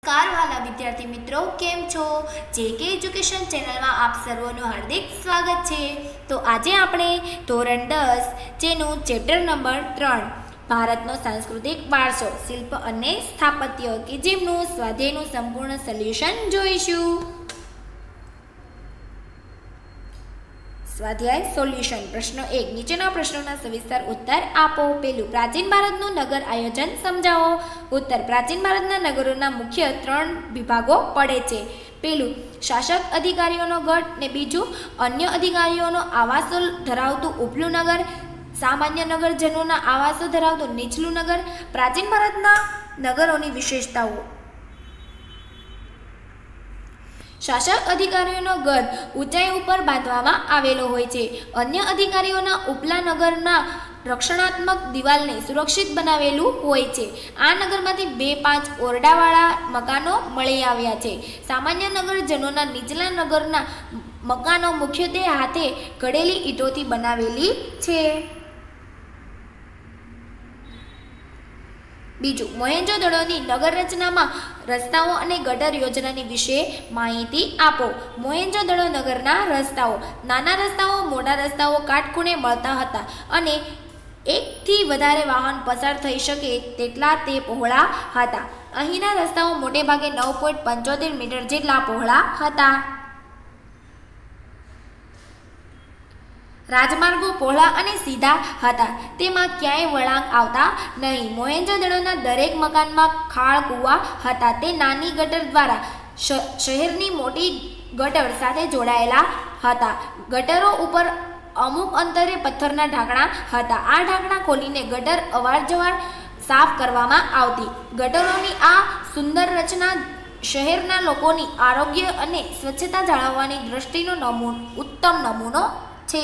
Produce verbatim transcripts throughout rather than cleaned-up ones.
नमस्कार वाला विद्यार्थी मित्रों, केम छो? जेके एज्युकेशन चैनल में आप सर्वोનું हार्दिक स्वागत है। तो आज આપણે ધોરણ દસ જેનું ચેપ્ટર નંબર ત્રણ ભારતનો સાંસ્કૃતિક વારસો શિલ્પ અને સ્થાપત્ય કે જેમનું સ્વાધ્યાયનું સંપૂર્ણ સોલ્યુશન જોઈશું। स्वाध्याय सोल्यूशन प्रश्न एक नीचेना प्रश्नों सविस्तर उत्तर आपो। पेलू प्राचीन भारतनु नगर आयोजन समझावो। उत्तर प्राचीन भारतना नगरोना मुख्य त्रण विभागों पड़े छे। पेलू शासक अधिकारीओनो गट ने बीजू अन्य अधिकारीओनो आवासो धरावतु उपलू नगर, सामान्य नगरजनोना आवासो धरावतु नीचलू नगर। प्राचीन भारतना नगरोनी विशेषताओ। शासक अधिकारीओनो गढ़ ऊंचाई पर बांधवामां आवेलो होय छे। अन्य अधिकारीओना उपला नगरना रक्षणात्मक दीवाल ने सुरक्षित बनावेलू होय छे। आ नगरमांथी बे पांच ओरडावाळा मकानो मळी आव्या छे। सामान्य नगरजनोना નીચલા नगरना मकानो मुख्यत्वे हाथे घडेली ईंटोथी बनावेली छे। बीजू मोहेंजोदड़ोनी नगर रचना में रस्ताओं और गटर योजना विषे माहिती आपो। मोहेंजोदड़ो नगरना रस्ताओ नाना रस्ताओ मोटा रस्ताओ काटखूणे मळता हता अने एक थी वधारे वाहन पसार थई शके तेटला ते पहोळा हता। अहीना रस्ताओ मोटे भागे नौ पॉइंट पंचोतेर मीटर जेटला पहोळा हता। राजमार्गो पहोळा अने सीधा हता, तेमां क्यांय वळांक आवता नहीं। मोहेंजोदड़ोना दरेक मकानमां खाळ कूवा हता, ते नानी गटर द्वारा शहेरनी मोटी गटर साथे जोडायेला हता। गटरो उपर अमुक अंतरे पत्थरना ढांकणा हता। आ ढांकणा खोलीने गटर अवारजवार साफ करवामां आवती। गटरोनी आ सुंदर रचना शहेरना लोकोनी आरोग्य अने स्वच्छता जाळववानी दृष्टिनो नमूनो उत्तम नमूनो छे।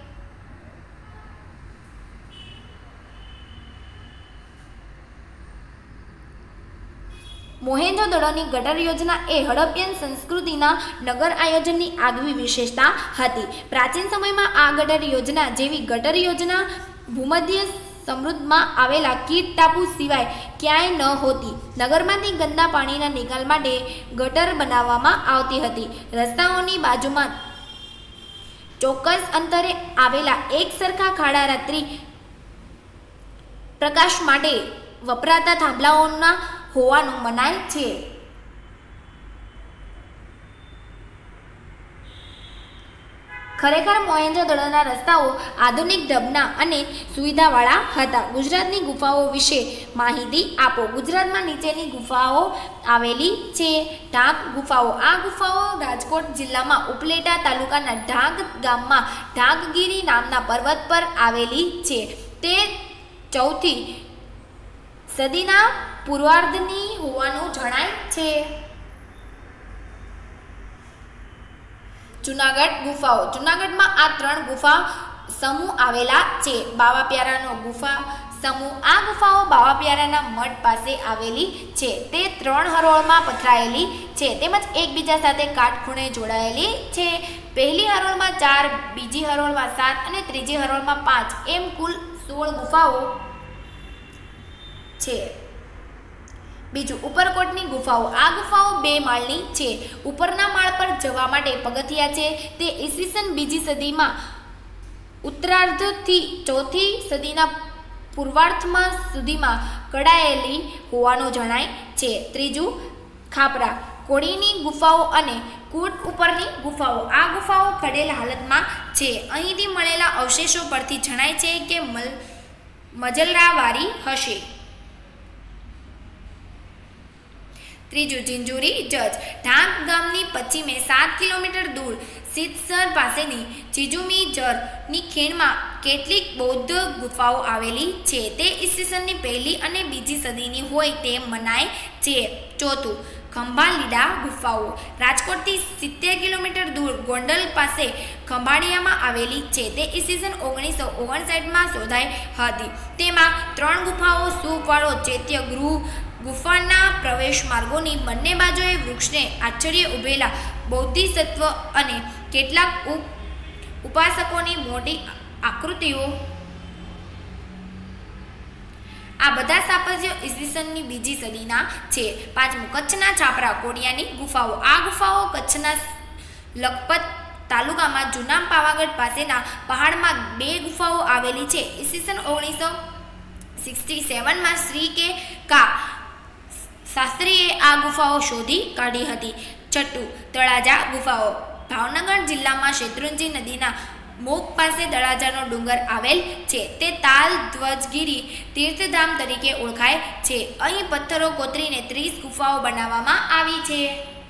मोहेंजोदड़ोनी गटर योजना ए हड़प्पन संस्कृतिना नगर आयोजननी आगवी विशेषता हती। प्राचीन समय में आ गटर योजना जेवी गटर योजना भूमध्य समुद्र में आवेला कीट टापू सिवाय क्यांय न होती। नगरमांथी गंदा पाणीना निकाल माटे गटर बनाववामां आवती हती। रस्ताओनी बाजुमां चोक्कस अंतरे आवेला एक सरखा खाड़ा रात्रि प्रकाश माटे वपराता थांभलाओना होवानुं मनाय छे। खरेखर मोहेंजोदड़ोना रस्ताओ आधुनिक ढबना अने सुविधावाळा हता। गुजरातनी गुफाओ विषे माहिती आपो। गुजरातमां नीचेनी गुफाओ आवेली छे। ढांक गुफाओ आ गुफाओ राजकोट जिल्लामां उपलेटा तालुकाना ढांक गाममां ढांकगिरी नामना पर्वत पर आवेली छे। ते चौथी सदीना पूर्वार्धनी होवानुं जणाय छे। जूनागढ़ गुफाओ जूनागढ़ में आ त्रण गुफा समूह आवेला छे। बावा प्यारानो गुफा समूह आ गुफाओ बावा प्याराना मठ पासे आवेली छे। ते त्रण हरोळमां पथरायेली छे तेमज एकबीजा साथे काटखूणे जोडायेली छे। पहली हरोळमां चार, बीजी हरोळमां सात अने त्रीजी हरोळमां पांच एम कुल सोळ गुफाओ छे। बीजू उपरकोटनी गुफाओ आ गुफाओ बे माळनी छे। उपरना माळ पर जवा माटे पगथिया छे। ते ईसवीसन बीजी सदीमां उत्तरार्धथी चौथी सदीना पूर्वार्धमां सुधीमां कडायेली होवानुं जणाय छे। त्रीजू खापरा कोड़ीनी गुफाओ अने कूट उपरनी गुफाओ आ गुफाओ खडेल हालतमां छे। અહીંથી મળેલા અવશેષો પરથી જણાય છે કે મજલરાવાળી હશે। ત્રીજું झिंझुरी जज ढांक गामनी पश्चिमे सात किलोमीटर दूर सीतसर पासेनी झिंझुमीजरनी खीणमां केटलीक बौद्ध गुफाओ आवेली छे। ते ईसवीसननी पहली अने बीजी सदीनी होय तेम मनाय छे। चौथुं खंभालीडा गुफाओ राजकोटथी सित्तेर किलोमीटर दूर गोंडल पासे खंभाळियामां आवेली छे। ते ईसवीसन ओगनीस सौ ओगणसाठ में शोधाई हती। तेमां त्रण गुफाओ सूपवाळो चैत्य गृह गुफाना प्रवेश मार्गोनी बंने बाजुए वृक्षने आश्चर्य उभेला बोधिसत्व अने केटलाक उप उपासकोनी मोटी आकृतिओ આ બધા સ્થાપત્યો ઈસવીસનની બીજી સદીના છે. પાંચમું, કચ્છના છાપરા કોડિયાની ગુફાઓ. આ ગુફાઓ કચ્છના લખપત તાલુકામાં જૂના પાવાગઢ પાસેના પહાડમાં બે ગુફાઓ આવેલી છે. ઈસવીસન ઓગણીસો સિક્સટી સેવનમાં શ્રી કે કા શાસ્ત્રીએ આ ગુફાઓ શોધી કાઢી હતી. છઠ્ઠું, તળાજા ગુફાઓ. ભાવનગર જિલ્લામાં શેત્રુંજી નદીના મુખ પાસે તળાજાનો ડુંગર આવેલ છે. તે તાલ ધ્વજગીરી તીર્થધામ તરીકે ઓળખાય છે. અહીં પથ્થરો કોતરીને ત્રીસ ગુફાઓ બનાવવામાં આવી છે.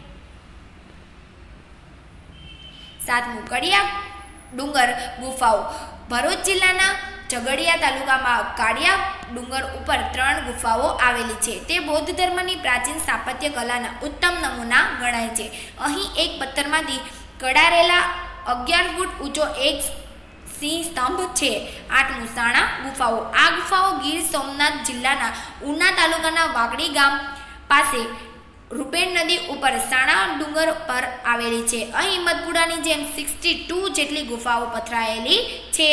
સાતમું, કડિયા ડુંગર ગુફાઓ. ભરૂચ જિલ્લાના ઝઘડિયા તાલુકામાં કાળિયા ડુંગર ઉપર ત્રણ ગુફાઓ આવેલી છે. તે બૌદ્ધ ધર્મની પ્રાચીન સ્થાપત્ય કલાના ઉત્તમ નમૂના ગણાય છે. અહીં એક પથ્થરમાંથી કડારેલા અગિયાર ફૂટ ઊંચો એક સિંહ સ્તંભ છે. આઠમું, સાણા ગુફાઓ. આ ગુફાઓ ગીર સોમનાથ જિલ્લાના ઉના તાલુકાના વાગડી ગામ પાસે રૂપેણ નદી ઉપર સાણા ડુંગર પર આવેલી છે. અહીં મધપુરાની જેમ સિક્સટી ટુ જેટલી ગુફાઓ પથરાયેલી છે.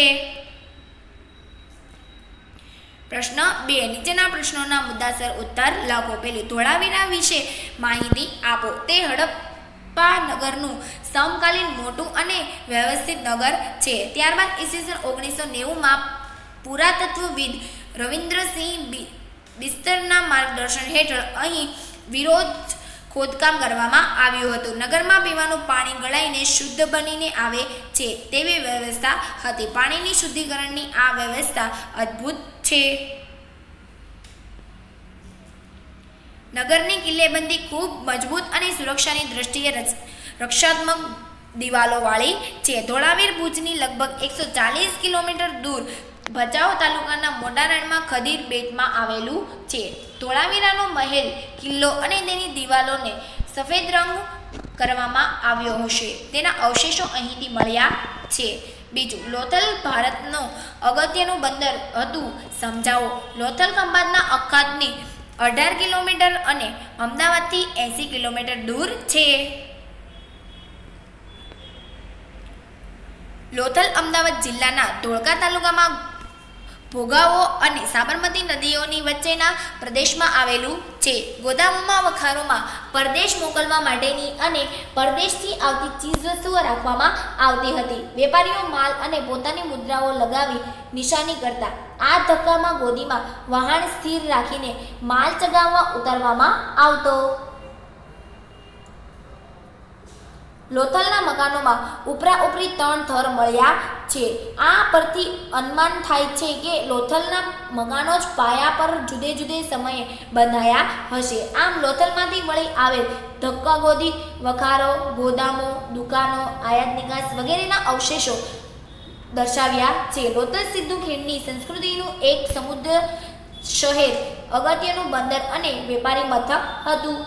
પ્રશ્ન બે, નીચેના પ્રશ્નોના મુદ્દાસર ઉત્તર લખો. પેલું, ધોળાવીરા વિશે માહિતી આપો. તે હડપ્પા નગરનું સમકાલીન મોટું અને વ્યવસ્થિત નગર છે. ત્યારબાદ ઈસવીસન ઓગણીસો નેવુંમાં પુરાતત્વવિદ રવિન્દ્રસિંહ બિસ્તરના માર્ગદર્શન હેઠળ અહીં વિરોધ ખોદકામ કરવામાં આવ્યું હતું. નગરમાં પીવાનું પાણી ગળાઈને શુદ્ધ બનીને આવે છે તેવી વ્યવસ્થા હતી. પાણીની શુદ્ધિકરણની આ વ્યવસ્થા અદ્ભુત છે. નગરની કિલ્લેબંધી ખૂબ મજબૂત અને સુરક્ષાની દ્રષ્ટિએ રક્ષાત્મક દિવાલોવાળી છે. ધોળાવીર ભુજની લગભગ એકસો ચાલીસ કિલોમીટર દૂર ભચાઉ તાલુકાના મોટા રણમાં ખદીર બેટમાં આવેલું છે. ધોળાવીરાનો મહેલ કિલ્લો અને તેની દિવાલોને સફેદ રંગ કરવામાં આવ્યો હશે. તેના અવશેષો અહીંથી મળ્યા છે. બીજું, લોથલ ભારતનું અગત્યનું બંદર હતું, સમજાવો. લોથલ ખંભાતના અખાતની અઢાર કિલોમીટર અને અમદાવાદથી એંસી કિલોમીટર દૂર છે. લોથલ અમદાવાદ જિલ્લાના ધોળકા તાલુકામાં ભોગાવો અને સાબરમતી નદીઓની વચ્ચેના પ્રદેશમાં આવેલું છે. ગોદામોમાં વખારોમાં પરદેશ મોકલવા માટેની અને પરદેશથી આવતી ચીજવસ્તુઓ રાખવામાં આવતી હતી. વેપારીઓ માલ અને પોતાની મુદ્રાઓ લગાવી નિશાની કરતા. આ ધક્કામાં ગોદીમાં વહાણ સ્થિર રાખીને માલ ચગાવવા ઉતારવામાં આવતો. લોથલના મકાનોમાં ઉપરા ઉપરી ત્રણ થર મળ્યા છે. આ પરથી અનુમાન થાય છે કે લોથલના મકાનો જ પાયા પર જુદે જુદે સમયે બંધાયા હશે. આમ લોથલમાંથી મળી આવેલ ધક્કાગોદી, વખારો, ગોદામો, દુકાનો, આયાત નિકાસ વગેરેના અવશેષો દર્શાવ્યા છે. લોથલ સિંધુ ખીણની સંસ્કૃતિનું એક સમુદ્ર શહેર, અગત્યનું બંદર અને વેપારી મથક હતું.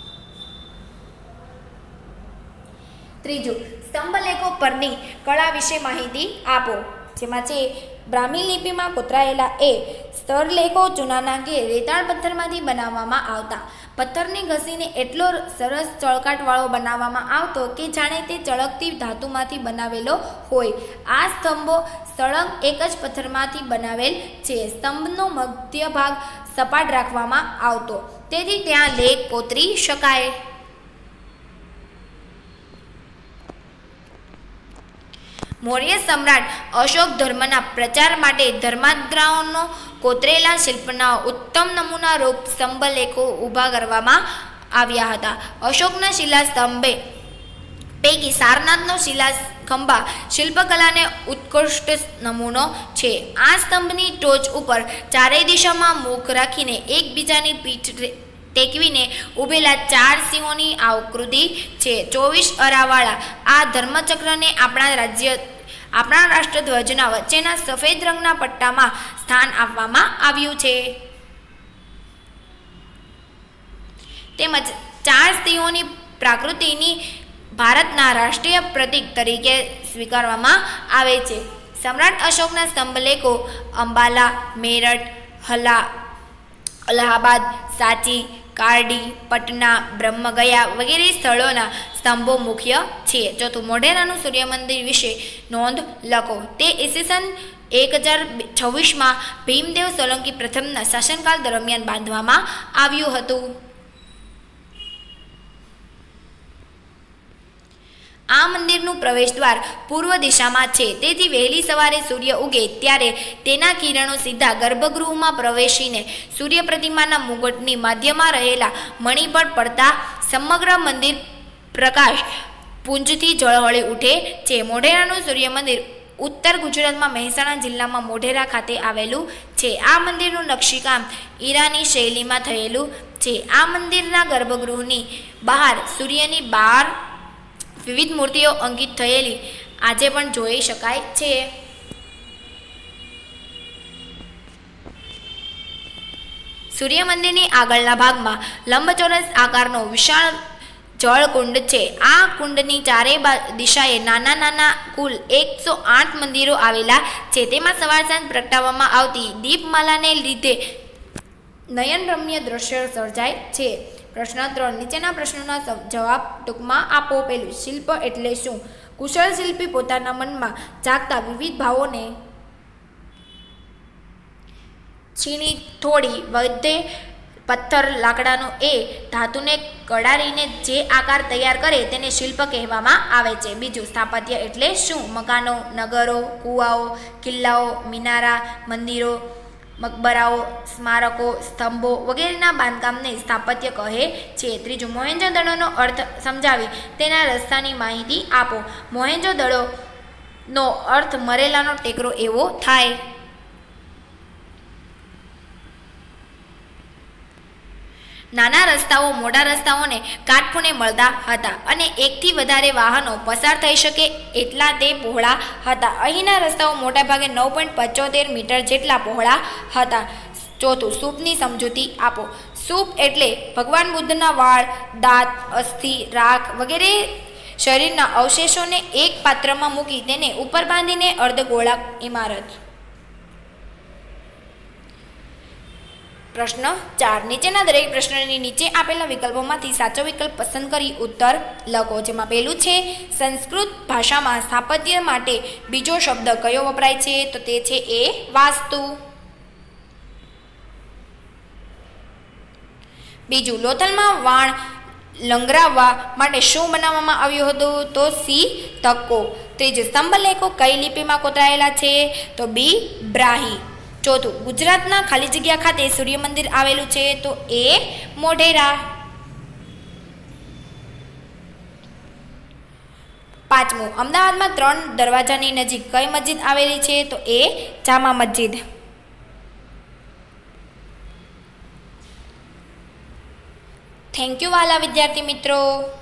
ત્રીજું, સ્તંભલેખો પરની કળા વિશે માહિતી આપો. જેમાં છે બ્રાહ્મી લિપિમાં કોતરાયેલા એ સ્તરલેખો ચૂનાના કે રેતાળ પથ્થરમાંથી બનાવવામાં આવતા. પથ્થરને ઘસીને એટલો સરસ ચળકાટવાળો બનાવવામાં આવતો કે જાણે તે ચળકતી ધાતુમાંથી બનાવેલો હોય. આ સ્તંભો સળંગ એક જ પથ્થરમાંથી બનાવેલ છે. સ્તંભનો મધ્ય ભાગ સપાટ રાખવામાં આવતો, તેથી ત્યાં લેખ કોતરી શકાય. મૌર્ય સમ્રાટ અશોક ધર્મના પ્રચાર માટે ધર્માદ્રાઓનો કોતરેલા શિલ્પના ઉત્તમ નમૂના રૂપ સ્તંભલેખો ઊભા કરવામાં આવ્યા હતા. અશોકના શિલાસ્તંભે પૈકી સારનાથનો શિલાખંભા શિલ્પકલાને ઉત્કૃષ્ટ નમૂનો છે. આ સ્તંભની ટોચ ઉપર ચારેય દિશામાં મુખ રાખીને એકબીજાની પીઠ ટેકવીને ઊભેલા ચાર સિંહોની આકૃતિ છે. ચોવીસ અરાવાળા આ ધર્મચક્રને આપણા રાજ્ય આપણા રાષ્ટ્રધ્વજના વચ્ચેના સફેદ રંગના પટ્ટામાં સ્થાન આપવામાં આવ્યું છે. તેમજ ચાર સિંહોની પ્રકૃતિની ભારતના રાષ્ટ્રીય પ્રતીક તરીકે સ્વીકારવામાં આવે છે. સમ્રાટ અશોકના સ્તંભલેખો અંબાલા, મેરઠ, હલા અલ્હાબાદ, સાંચી, કારડી, પટના, બ્રહ્મગયા વગેરે સ્થળોના સ્તંભો મુખ્ય છે. ચોથું, મોઢેરાનું સૂર્ય મંદિર વિશે નોંધ લખો. તે ઈસવીસન એક હજાર છવ્વીસમાં ભીમદેવ સોલંકી પ્રથમના શાસનકાળ દરમિયાન બાંધવામાં આવ્યું હતું. આ મંદિરનું પ્રવેશ દ્વાર પૂર્વ દિશામાં છે, તેથી વહેલી સવારે સૂર્ય ઉગે ત્યારે તેના કિરણો સીધા ગર્ભગૃહમાં પ્રવેશીને સૂર્ય પ્રતિમાના મુગટની મધ્યમાં રહેલા મણિ પર પડતા સમગ્ર મંદિર પ્રકાશ પુંજથી ઝળહળી ઉઠે છે. મોઢેરાનું સૂર્ય મંદિર ઉત્તર ગુજરાતમાં મહેસાણા જિલ્લામાં મોઢેરા ખાતે આવેલું છે. આ મંદિરનું નકશીકામ ઈરાની શૈલીમાં થયેલું છે. આ મંદિરના ગર્ભગૃહની બહાર સૂર્યની બાર વિવિધ મૂર્તિઓ અંકિત થયેલી આજે પણ જોઈ શકાય છે. સૂર્ય મંદિરની આગળના ભાગમાં લંબચોરસ આકારનો વિશાળ જળકુંડ છે. આ કુંડની ચારે દિશાએ નાના નાના કુલ એકસો આઠ મંદિરો આવેલા છે. તેમાં સવાર સાંજ પ્રગટાવવામાં આવતી દીપમાલાને લીધે નયનરમ્ય દ્રશ્ય સર્જાય છે. પ્રશ્ન ત્રણ. નીચેના પ્રશ્નોના જવાબ ટૂંકમાં આપો. પહેલું, શિલ્પ એટલે શું? કુશળ શિલ્પી પોતાના મનમાં જાગતા વિવિધ ભાવોને છીણી થોડી વધે પથ્થર લાકડાનો એ ધાતુને કડારીને જે આકાર તૈયાર કરે તેને શિલ્પ કહેવામાં આવે છે. બીજું, સ્થાપત્ય એટલે શું? મકાનો, નગરો, કુવાઓ, કિલ્લાઓ, મિનારા, મંદિરો, મકબરાઓ, સ્મારકો, સ્તંભો વગેરેના બાંધકામને સ્થાપત્ય કહે છે. ત્રીજું, મોહેંજો-દડોનો અર્થ સમજાવી તેના રસ્તાની માહિતી આપો. મોહેંજો-દડોનો અર્થ મરેલાનો ટેકરો એવો થાય. નાના રસ્તાઓ મોટા રસ્તાઓને કાટખૂણે મળતા હતા અને એકથી વધારે વાહનો પસાર થઈ શકે એટલા તે પહોળા હતા. અહીંના રસ્તાઓ મોટાભાગે નવ પોઈન્ટ પંચોતેર મીટર જેટલા પહોળા હતા. ચોથું, સૂપની સમજૂતી આપો. સૂપ એટલે ભગવાન બુદ્ધના વાળ, દાંત, અસ્થિ, રાખ વગેરે શરીરના અવશેષોને એક પાત્રમાં મૂકી તેને ઉપર બાંધીને અર્ધગોળાક ઇમારત. પ્રશ્ન ચાર. નીચેના દરેક પ્રશ્નની નીચે આપેલા વિકલ્પોમાંથી સાચો વિકલ્પ પસંદ કરી ઉત્તર લખો. જેમાં પહેલું છે, સંસ્કૃત ભાષામાં સ્થાપત્ય માટે બીજો શબ્દ કયો વપરાય છે? તો તે છે એ વાસ્તુ. બીજું, લોથલમાં વાણ લંગરાવવા માટે શું બનાવવામાં આવ્યું હતું? તો સી તક્કો. ત્રીજું, સ્તંભલેખો કઈ લિપિમાં કોતરાયેલા છે? તો બી બ્રાહી. ચોથું, ગુજરાતના ખાલી જગ્યા ખાતે સૂર્ય મંદિર આવેલું છે? તો એ મોઢેરા. પાંચમું, અમદાવાદમાં ત્રણ દરવાજાની નજીક કઈ મસ્જિદ આવેલી છે? તો એ જામા મસ્જિદ. થેન્ક યુ વાલા વિદ્યાર્થી મિત્રો.